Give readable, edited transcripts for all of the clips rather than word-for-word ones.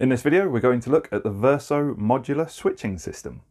In this video, we're going to look at the VERSO Modular switching system.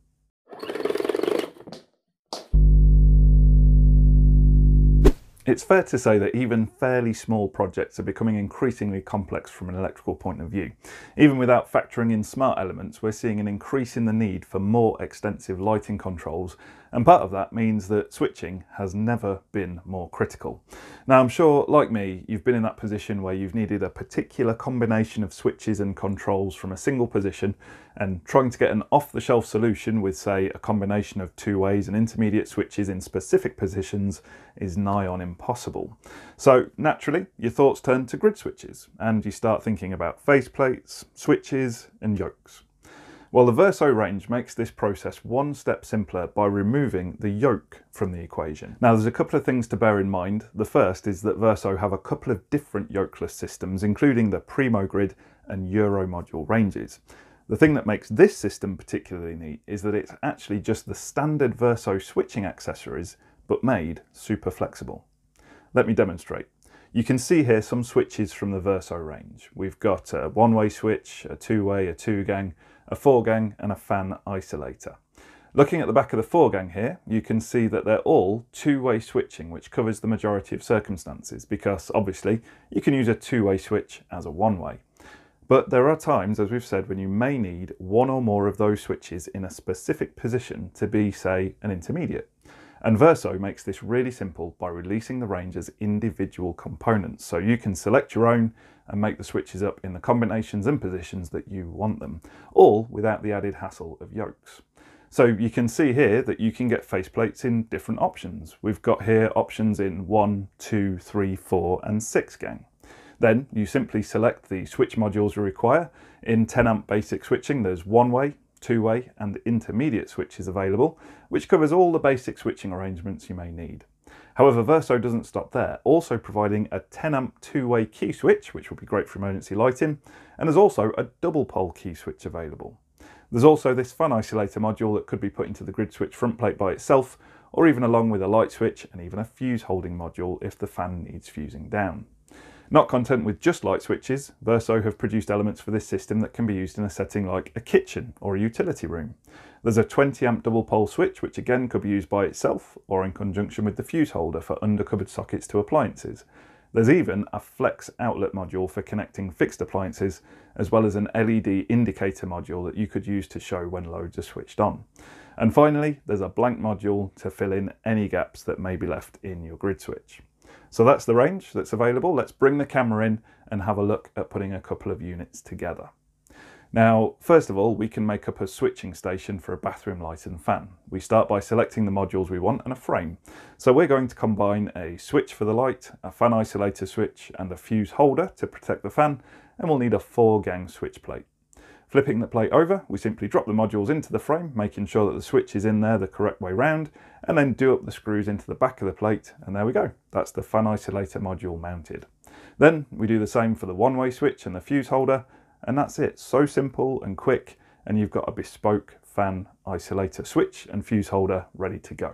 It's fair to say that even fairly small projects are becoming increasingly complex from an electrical point of view. Even without factoring in smart elements, we're seeing an increase in the need for more extensive lighting controls, and part of that means that switching has never been more critical. Now, I'm sure, like me, you've been in that position where you've needed a particular combination of switches and controls from a single position, and trying to get an off-the-shelf solution with, say, a combination of two-ways and intermediate switches in specific positions is nigh on impossible. So naturally, your thoughts turn to grid switches, and you start thinking about faceplates, switches, and yokes. Well, the VERSO range makes this process one step simpler by removing the yoke from the equation. Now, there's a couple of things to bear in mind. The first is that VERSO have a couple of different yokeless systems, including the Primo Grid and Euro module ranges. The thing that makes this system particularly neat is that it's actually just the standard VERSO switching accessories, but made super flexible. Let me demonstrate. You can see here some switches from the VERSO range. We've got a one-way switch, a two-way, a two-gang, a four-gang, and a fan isolator. Looking at the back of the four-gang here, you can see that they're all two-way switching, which covers the majority of circumstances, because obviously you can use a two-way switch as a one-way. But there are times, as we've said, when you may need one or more of those switches in a specific position to be, say, an intermediate. And VERSO makes this really simple by releasing the range as individual components, so you can select your own and make the switches up in the combinations and positions that you want them, all without the added hassle of yokes. So you can see here that you can get faceplates in different options. We've got here options in 1, 2, 3, 4 and 6 gang. Then you simply select the switch modules you require. In 10 amp basic switching, there's one-way, two-way and intermediate switches available, which covers all the basic switching arrangements you may need. However, VERSO doesn't stop there, also providing a 10 amp two-way key switch, which will be great for emergency lighting, and there's also a double pole key switch available. There's also this fan isolator module that could be put into the grid switch front plate by itself, or even along with a light switch and even a fuse holding module if the fan needs fusing down. Not content with just light switches, VERSO have produced elements for this system that can be used in a setting like a kitchen or a utility room. There's a 20 amp double pole switch, which again could be used by itself or in conjunction with the fuse holder for under cupboard sockets to appliances. There's even a flex outlet module for connecting fixed appliances, as well as an LED indicator module that you could use to show when loads are switched on. And finally, there's a blank module to fill in any gaps that may be left in your grid switch. So that's the range that's available. Let's bring the camera in and have a look at putting a couple of units together. Now, first of all, we can make up a switching station for a bathroom light and fan. We start by selecting the modules we want and a frame. So we're going to combine a switch for the light, a fan isolator switch and a fuse holder to protect the fan, and we'll need a 4-gang switch plate. Flipping the plate over, we simply drop the modules into the frame, making sure that the switch is in there the correct way round, and then do up the screws into the back of the plate, and there we go. That's the fan isolator module mounted. Then we do the same for the one-way switch and the fuse holder, and that's it. So simple and quick, and you've got a bespoke fan isolator switch and fuse holder ready to go.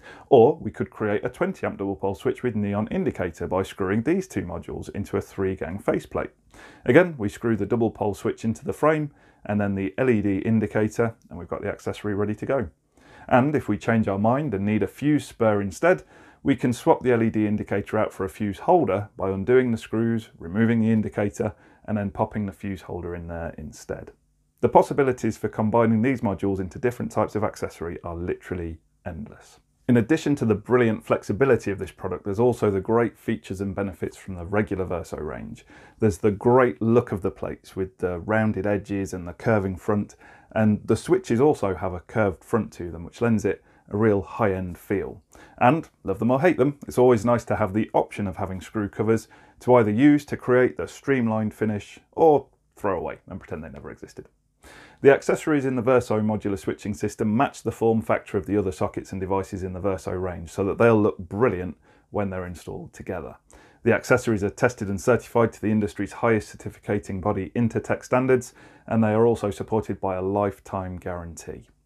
Or we could create a 20 amp double pole switch with neon indicator by screwing these two modules into a 3-gang faceplate. Again, we screw the double pole switch into the frame and then the LED indicator, and we've got the accessory ready to go. And if we change our mind and need a fuse spur instead, we can swap the LED indicator out for a fuse holder by undoing the screws, removing the indicator, and then popping the fuse holder in there instead. The possibilities for combining these modules into different types of accessory are literally endless. In addition to the brilliant flexibility of this product, there's also the great features and benefits from the regular VERSO range. There's the great look of the plates with the rounded edges and the curving front, and the switches also have a curved front to them, which lends it a real high-end feel. And, love them or hate them, it's always nice to have the option of having screw covers to either use to create the streamlined finish or throw away and pretend they never existed. The accessories in the VERSO modular switching system match the form factor of the other sockets and devices in the VERSO range so that they'll look brilliant when they're installed together. The accessories are tested and certified to the industry's highest certificating body Intertech standards, and they are also supported by a lifetime guarantee.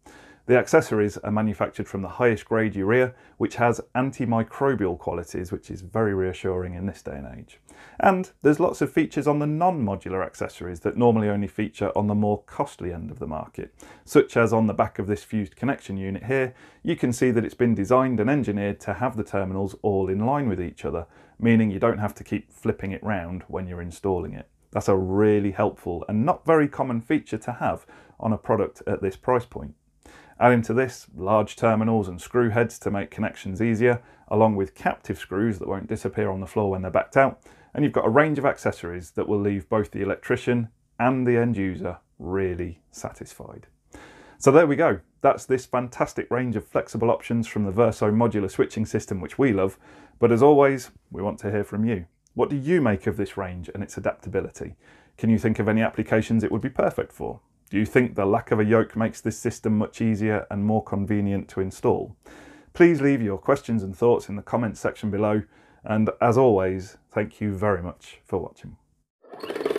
The accessories are manufactured from the highest grade urea, which has anti-microbial qualities, which is very reassuring in this day and age. And there's lots of features on the non-modular accessories that normally only feature on the more costly end of the market, such as on the back of this fused connection unit here. You can see that it's been designed and engineered to have the terminals all in line with each other, meaning you don't have to keep flipping it round when you're installing it. That's a really helpful and not very common feature to have on a product at this price point. Adding to this, large terminals and screw heads to make connections easier, along with captive screws that won't disappear on the floor when they're backed out, and you've got a range of accessories that will leave both the electrician and the end user really satisfied. So there we go, that's this fantastic range of flexible options from the VERSO modular switching system, which we love, but as always, we want to hear from you. What do you make of this range and its adaptability? Can you think of any applications it would be perfect for? Do you think the lack of a yoke makes this system much easier and more convenient to install? Please leave your questions and thoughts in the comments section below, and as always, thank you very much for watching.